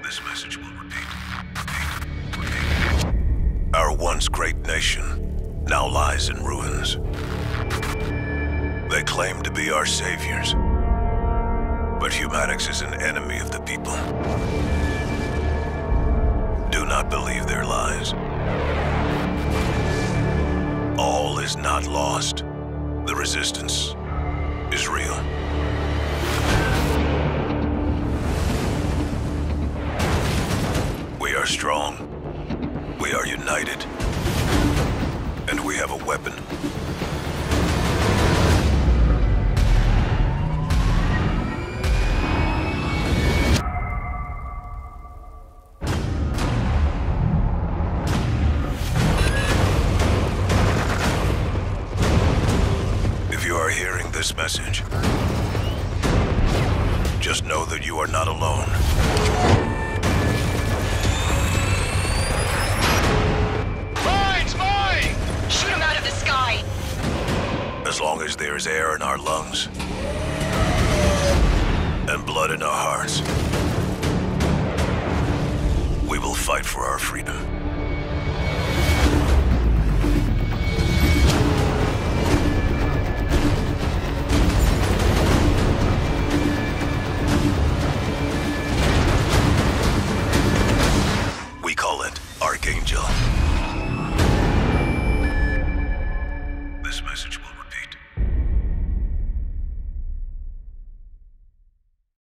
This message will repeat. Our once great nation now lies in ruins. They claim to be our saviors, but Humanix is an enemy of the people. Do not believe their lies. All is not lost. The resistance is real. We are strong. We are united. And we have a weapon. If you are hearing this message, just know that you are not alone. As long as there is air in our lungs and blood in our hearts, we will fight for our freedom.